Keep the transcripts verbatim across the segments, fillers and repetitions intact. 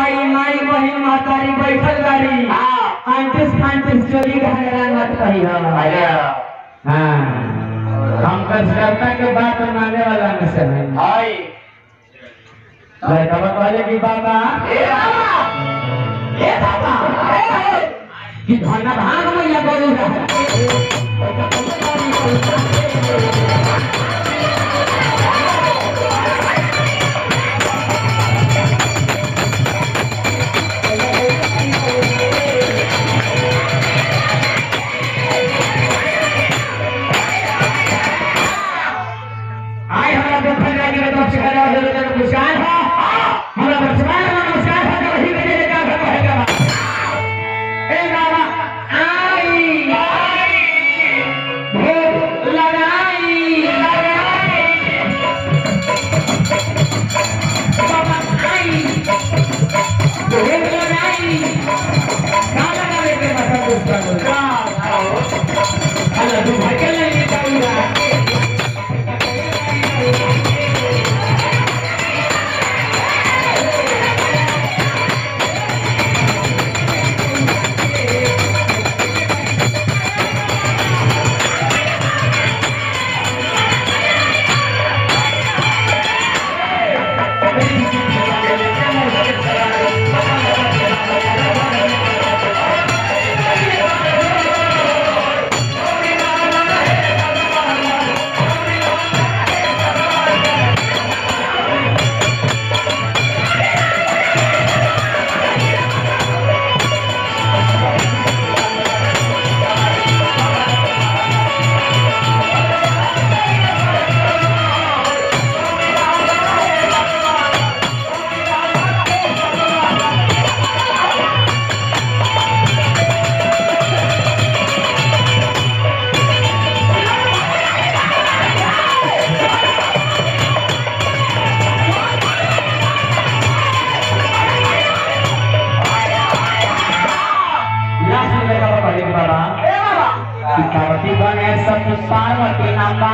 माई माई बहन मातारी बैठल गाड़ी आंटिस फांटिस चोरी घंगरा मत कही हो। हाँ हम कसरता के बात मानने वाला में से नहीं भाई। लड़का कहले कि बाबा ए बाबा ए बाबा कि धना भाग में या बोलू रहा पार्वती नामा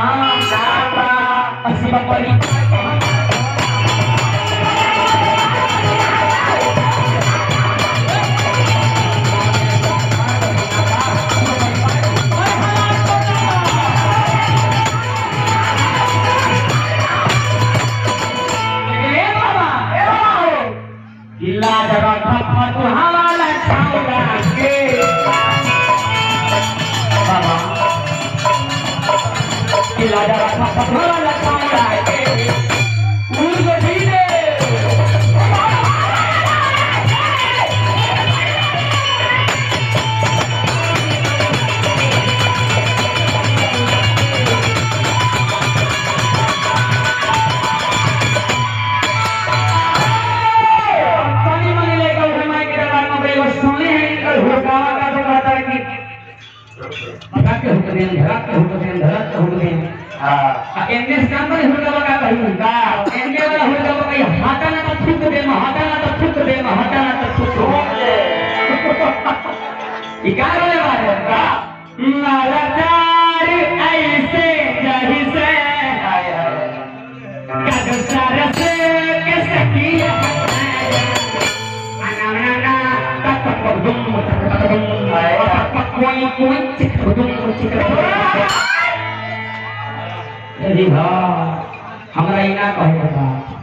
हमरा इना कहे बता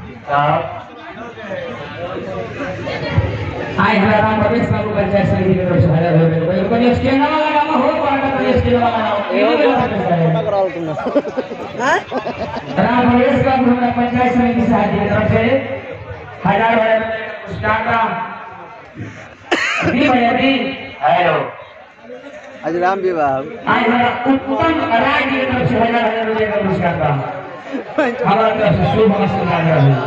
आए हमरा राम प्रवेश बाबू पंचायत समिति के तरफ से हजार रुपए कोई कोई स्कैन वाला काम हो पड़ा तो स्कैन वाला ये कराओ तुम हां राम प्रवेश बाबू हमरा पंचायत समिति से की तरफ से हजार रुपए पुरस्कार का दी भैया दी हेलो आज राम विवाह आए हमरा उत्तम राय की तरफ से हजार हजार रुपए का पुरस्कार का हमारा तरफ से शुभ नमस्कार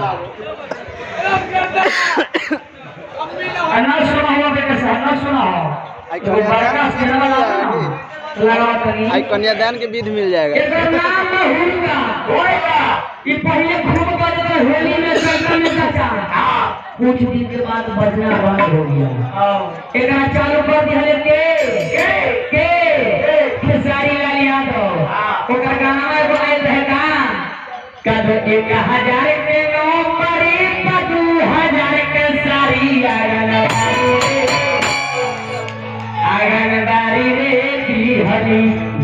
अन्ना सुना हुआ बेटा अन्ना सुना हो आई कन्यादान के विधि मिल जाएगा एकर नाम होगा होएगा कि पहले खूब बजना होली में सरकार में चाचा कुछ दिन के बाद बजना बंद हो गया एकरा चालू कर दिया के के खेसारी लाल यादव ओकर गाना में बनाइल रहे का कद एक हजार के नौकरी दू हजार के सारी आंगनबाड़ी रे आंगनबाड़ी रे की हरी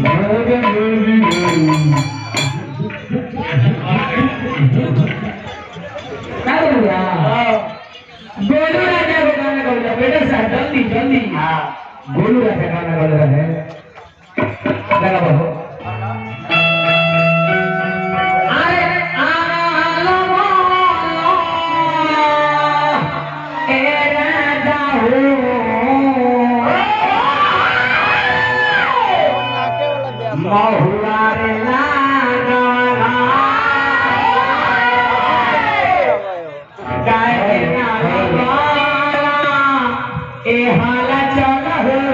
गोलू राजा को गाना गाओ बेटा साहब जल्दी जल्दी हाँ गोलू राजा गाना गा रहा है लगा बाबू अरे आलो ए राजा हो महुआ रे लागा गाय ना ए हाला चल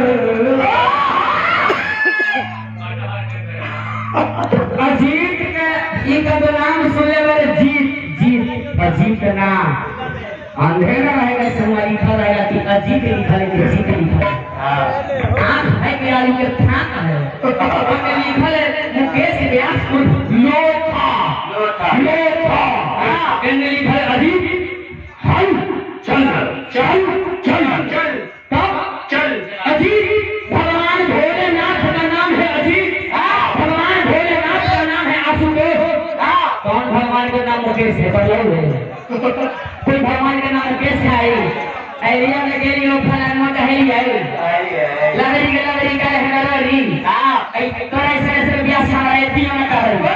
अजीत के ई का तो नाम सुनले वाले जीत जीत अजीत का नाम अंधेरा रहेगा समय लिखा रहेगा कि अजीत लिखा है कि जीत लिखा है आंख है कि आलू के थाक है उसमें लिखा है मुकेश व्यास उर्फ लोथा लोथा हां इनने लिखा है अजीत हम चल चल चल चल तब चल अजीत भगवान भोलेनाथ का नाम है अजीत भगवान भोलेनाथ का नाम है आशुतोष कौन भगवान का नाम मुकेश है बताओ कोई भगवान का नाम मुकेश है एरिया में गेली हो फलाना कहेली है लवरी के लवरी का है लवरी हां ऐ करे से से बियाह सारा एतिया में कर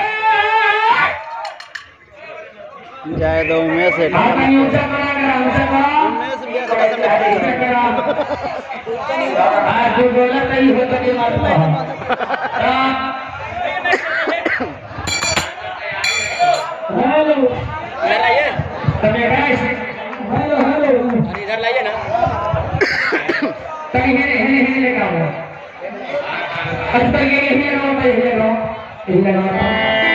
जाए दो में से आप नहीं ऊंचा करा करा ऊंचा करा में से बियाह का समय आ जो बोला नहीं हो तो नहीं मारता हेलो इधर लाइए तमे गाइस हेलो हेलो अरे इधर लाइए ना तभी हेने हेने हेने लगा हुआ अस्तर के हेने लगा हुआ हेने लगा हुआ